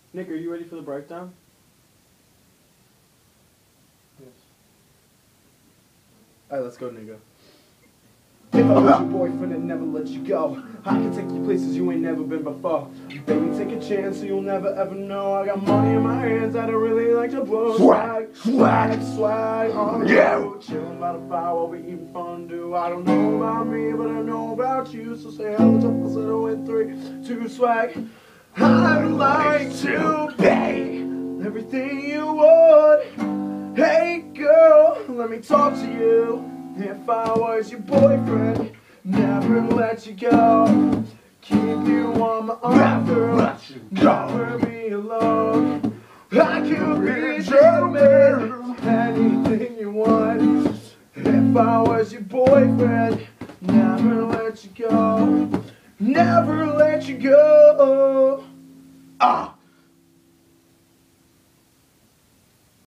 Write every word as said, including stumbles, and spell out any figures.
Nick, are you ready for the breakdown? Yes. Alright, let's go, nigga. If I was your boyfriend and never let you go, I can take you places you ain't never been before. Baby, take a chance so you'll never ever know. I got money in my hands that I really like to blow. Swag, swag, swag on the yeah. road. Chillin' by the fire while we eating fondue. I don't know about me, but I know about you. So say hello to us in three, two, swag. I'd like to be everything you would. Hey girl, let me talk to you. If I was your boyfriend, never let you go. Keep you on my arm, girl. Never be alone. I could be a gentleman, anything you want. If I was your boyfriend, never let you go. Never let you go. Ah.